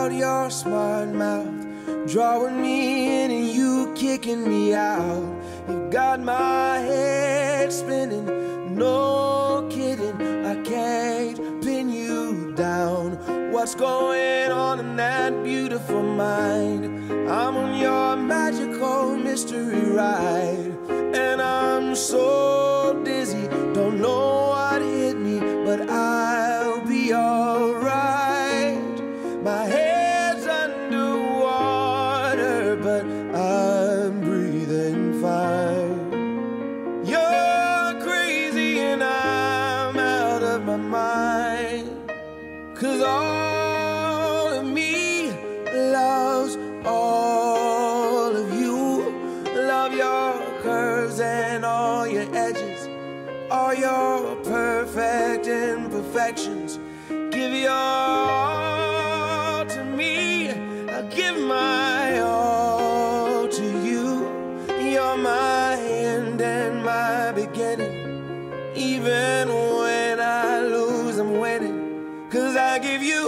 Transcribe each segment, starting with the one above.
out your smart mouth, drawing me in and you kicking me out. You've got my head spinning, no kidding, I can't pin you down. What's going on in that beautiful mind? I'm on your magical mystery ride, and I'm so dizzy, don't know what hit me, but I'll be alright. My head's underwater, but I'm breathing fine. You're crazy and I'm out of my mind, 'cause all of me loves all of you. Love your curves and all your edges, all your perfect imperfections. Give your all to me, I'll give my all to you. You're my end and my beginning. Even when I lose, I'm winning, 'cause I give you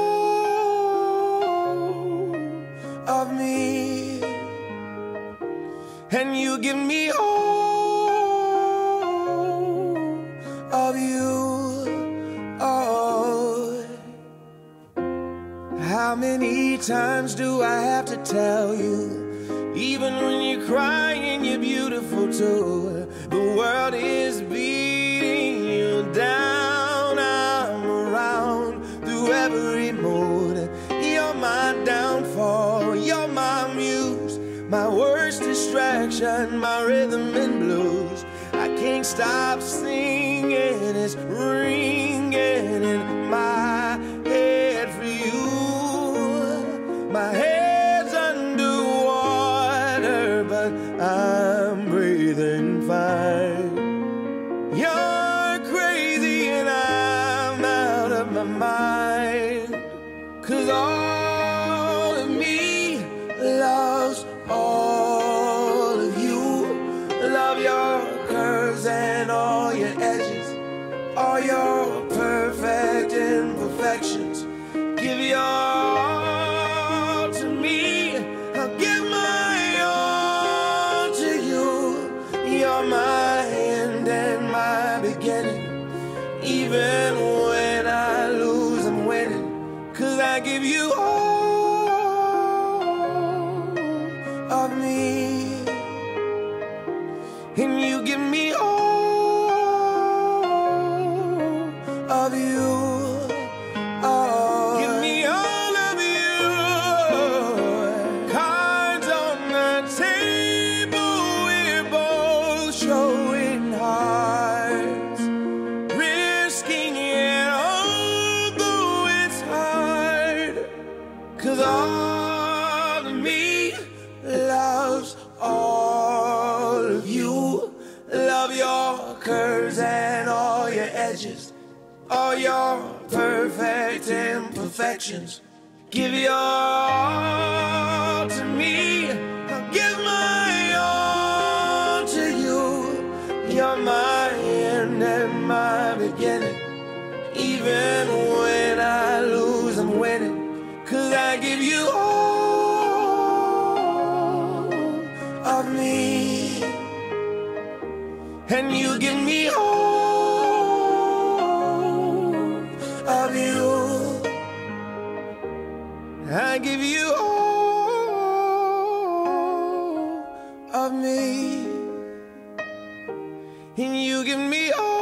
all of me, and you give me all of you. Oh, how many times do I have to tell you? Even when you're crying, you're beautiful too. The world is beating you down. I'm around through every mood. You're my downfall, you're my muse, my worst distraction, my rhythm and blues. I can't stop singing, it's ringing in my head for you. My head's underwater, but I'm breathing fine. You're crazy and I'm out of my mind, 'cause all of me loves all of you. Love your curves and all your edges, all your perfect imperfections. Give your all to me, I'll give my all to you. You're my end and my beginning. Even when I lose, I'm winning, 'cause I give you all of me, and you give me all of you. Oh, give me all of you. Cards on the table, we're both showing hearts, risking it although it's hard, 'cause all of me loves all of you. Love your curves and all your edges, all your perfect imperfections. Give your all to me, I'll give my all to you. You're my end and my beginning. Even when I lose, I'm winning, 'cause I give you all of me, and you give me all of you. I give you all of me, and you give me all